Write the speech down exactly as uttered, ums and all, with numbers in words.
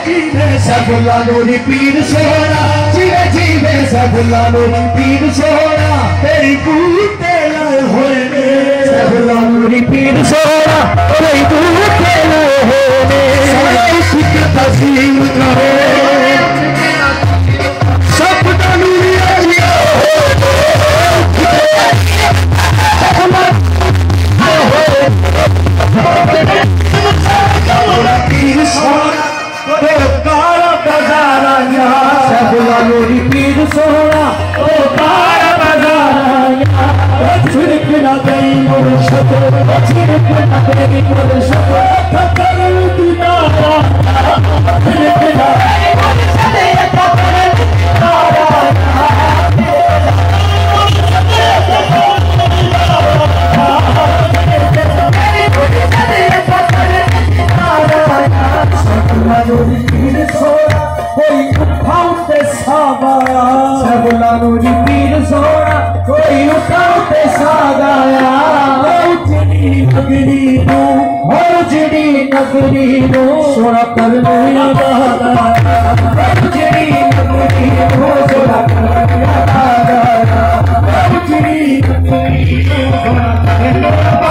सैफुल्ला नूरी पीर सोना जीवे जीवे सैफुल्ला नूरी पीर सोना तेरी बूटे लाए होए ने सैफुल्ला नूरी पीर सोना तेरी बूटे लाए होए ने फिक्र तस्लीम करे सब नूरी आजिया पीर सोना सैफुल्ला नूरी पीर सोना ओ कारा बाजारा छिड़क ना गई मुर्शद छिड़क ना गई मुर्शद ठक्कर दीदारा छिड़क ना गई मुर्शद ठक्कर दीदारा सैफुल्ला नूरी पीर सोना कोई उठाउते सागाया सैफुल्ला नूरी पीर सोना कोई उठाउते सागाया उजड़ी नगरी नू उजड़ी नगरी नू सोना करने लगाया उजड़ी नगरी नू सोना करने लगाया उजड़ी नगरी नू सोना करने